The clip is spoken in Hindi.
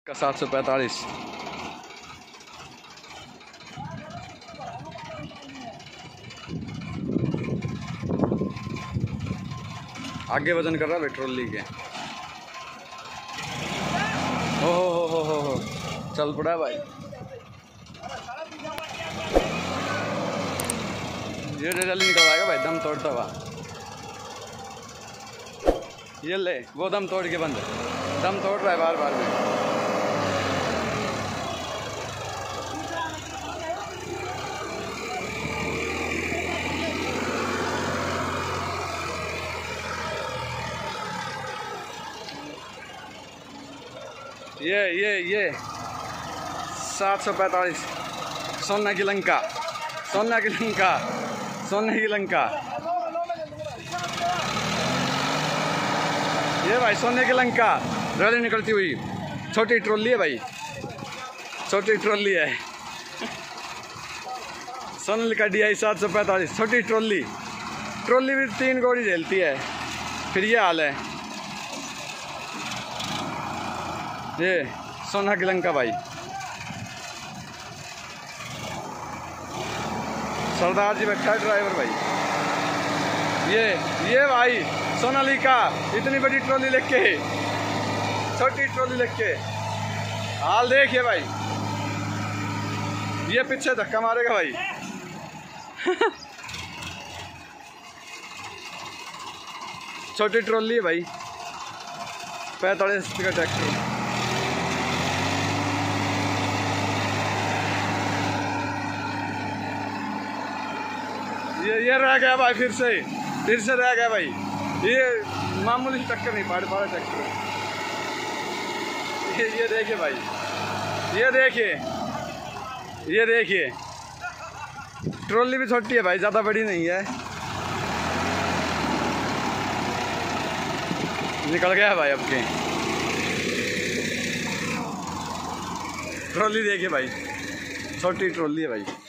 का 745। आगे वजन कर रहा है ट्रॉली के। हो चल पड़ा है भाई। ये जल्दी निकल आएगा भाई, दम तोड़ता हुआ। ये ले, वो दम तोड़ के बंद, दम तोड़ रहा है बार बार में। ये 745 सोना की लंका, सोना की लंका, सोने की लंका। ये भाई सोने की लंका रैली निकलती हुई छोटी ट्रॉली है भाई, छोटी ट्रॉली है। सोनालिका DI 745 छोटी ट्रॉली। ट्रॉली भी 3 गोली झेलती है। फिर ये हाल है। ये सोना की लंका भाई, सरदार जी बैठा है ड्राइवर भाई। ये भाई सोनालिका इतनी बड़ी ट्रॉली लेके, छोटी ट्रॉली लेके, हाल देखिए भाई। ये पीछे धक्का मारेगा भाई। छोटी ट्रॉली है भाई, 45 का ट्रैक्टर। ये रह गया भाई, फिर से रह गया भाई। ये मामूली टक्कर नहीं, पाड़ ट्रैक्टर। ये देखिए भाई, ये देखिए ट्रॉली भी छोटी है भाई, ज़्यादा बड़ी नहीं है। निकल गया भाई आपके। ट्रॉली देखिए भाई, छोटी ट्रॉली है भाई।